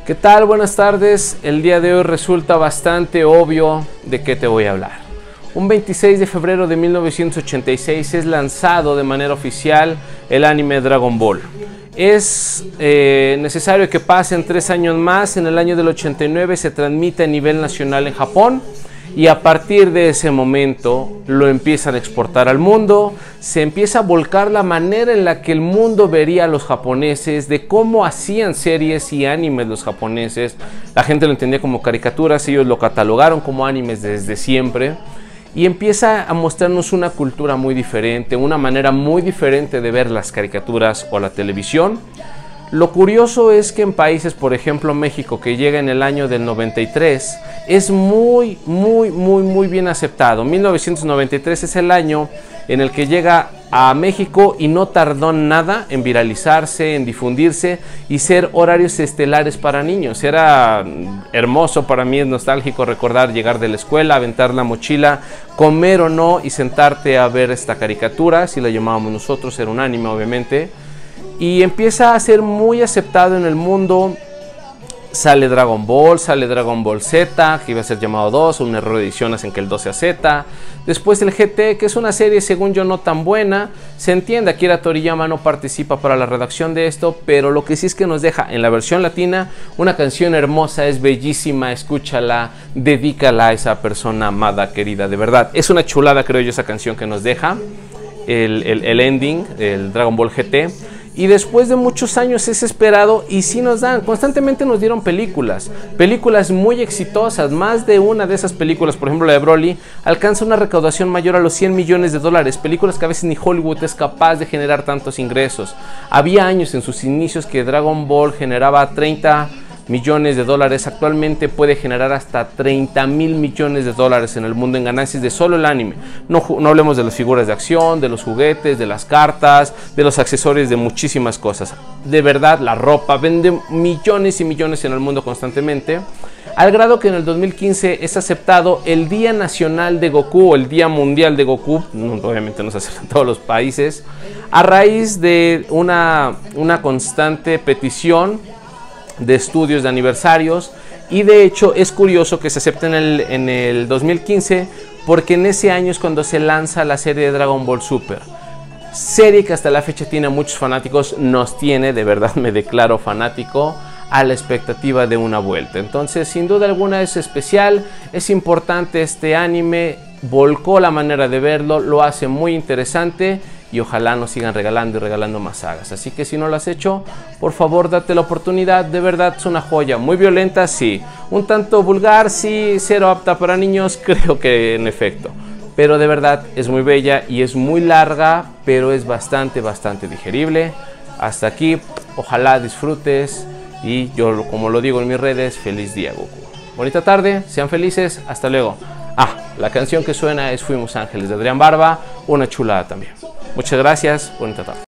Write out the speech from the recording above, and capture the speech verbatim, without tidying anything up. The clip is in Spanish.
¿Qué tal? Buenas tardes. El día de hoy resulta bastante obvio de qué te voy a hablar. Un veintiséis de febrero de mil novecientos ochenta y seis es lanzado de manera oficial el anime Dragon Ball. Es eh, necesario que pasen tres años más. En el año del ochenta y nueve se transmite a nivel nacional en Japón. Y a partir de ese momento lo empiezan a exportar al mundo, se empieza a volcar la manera en la que el mundo vería a los japoneses, de cómo hacían series y animes los japoneses. La gente lo entendía como caricaturas, ellos lo catalogaron como animes desde siempre. Y empieza a mostrarnos una cultura muy diferente, una manera muy diferente de ver las caricaturas o la televisión. Lo curioso es que en países, por ejemplo México, que llega en el año del noventa y tres, es muy, muy, muy, muy bien aceptado. mil novecientos noventa y tres es el año en el que llega a México y no tardó nada en viralizarse, en difundirse y ser horarios estelares para niños. Era hermoso, para mí es nostálgico recordar llegar de la escuela, aventar la mochila, comer o no y sentarte a ver esta caricatura, así la llamábamos nosotros, era un anime obviamente. Y empieza a ser muy aceptado en el mundo. Sale Dragon Ball, sale Dragon Ball Z, que iba a ser llamado dos, un error de edición hacen que el dos sea Z. Después el G T, que es una serie según yo no tan buena. Se entiende, Akira Toriyama no participa para la redacción de esto, pero lo que sí es que nos deja en la versión latina una canción hermosa, es bellísima, escúchala, dedícala a esa persona amada, querida, de verdad. Es una chulada, creo yo, esa canción que nos deja, el, el, el ending, el Dragon Ball G T. Y después de muchos años es esperado y sí nos dan, constantemente nos dieron películas, películas muy exitosas. Más de una de esas películas, por ejemplo la de Broly, alcanza una recaudación mayor a los cien millones de dólares, películas que a veces ni Hollywood es capaz de generar tantos ingresos. Había años en sus inicios que Dragon Ball generaba treinta millones de dólares, actualmente puede generar hasta treinta mil millones de dólares en el mundo en ganancias de solo el anime. No, no hablemos de las figuras de acción, de los juguetes, de las cartas, de los accesorios, de muchísimas cosas. De verdad, la ropa vende millones y millones en el mundo constantemente, al grado que en el dos mil quince es aceptado el Día Nacional de Goku, o el Día Mundial de Goku, obviamente no se aceptan todos los países, a raíz de una, una constante petición de estudios de aniversarios. Y de hecho es curioso que se acepte en el, en el dos mil quince, porque en ese año es cuando se lanza la serie de Dragon Ball Super, serie que hasta la fecha tiene a muchos fanáticos, nos tiene, de verdad me declaro fanático, a la expectativa de una vuelta. Entonces sin duda alguna es especial, es importante este anime, volcó la manera de verlo, lo hace muy interesante. Y ojalá nos sigan regalando y regalando más sagas. Así que si no lo has hecho, por favor date la oportunidad. De verdad es una joya. Muy violenta, sí. Un tanto vulgar, sí. Cero apta para niños, creo que en efecto. Pero de verdad es muy bella y es muy larga, pero es bastante, bastante digerible. Hasta aquí, ojalá disfrutes. Y yo, como lo digo en mis redes, feliz día, Goku. Bonita tarde, sean felices, hasta luego. Ah, la canción que suena es Fuimos Ángeles de Adrián Barba, una chulada también. Muchas gracias, bonita tarde.